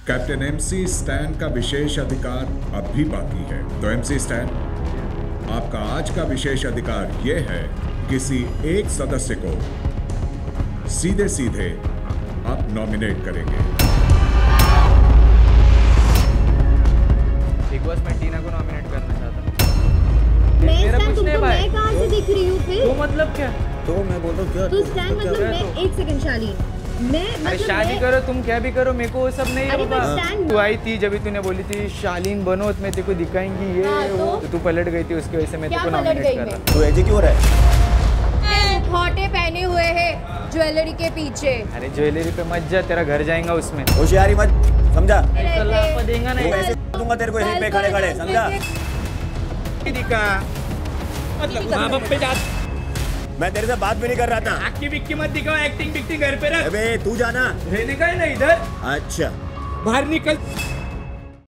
Captain MC stand का विशेष अधिकार अब भी बाकी है। तो एमसी स्टैन, आपका आज का विशेष अधिकार यह है, किसी एक सदस्य को सीधे सीधे आप नॉमिनेट करेंगे। बिग बॉस में टीना को नॉमिनेट करना चाहता हूँ। मेरा कुछ नहीं भाई। मैं कहाँ से दिख रही हूँ फिर? तो मतलब क्या? तो मैं बोल रहा हूँ क्या? तो स्टैंड मतलब मैं एक सेकंड शालीन, मैं मतलब शादी करो, तुम क्या भी करो, मेरे को वो सब नहीं है बाबा। स्टैंड तू आई थी जब तूने बोली थी शालीन बनो तो मैं तेरे को दिखाएंगी ये वो, तो तू पलट गई थी, उसकी वजह से मैं तेरे को नॉमिनेट कर रहा। तू ऐसे क्यों हो रहा है? मुखौटे पहने हुए हैं ज्वेलरी के पीछे। अरे ज्वेलरी पे मत जा, तेरा घर जाएगा उसमें। होशियारी मत, समझा? आपको देगा नहीं, ऐसे दूंगा तेरे को यहीं पे खड़े खड़े, समझा? दिखा मतलब माँ बाप पे जा। मैं तेरे से बात भी नहीं कर रहा था। आँखी बिक्की मत दिखाओ, एक्टिंग बिक्टिंग घर पे रख। अबे तू जाना, रहने का है ना इधर। अच्छा बाहर निकल।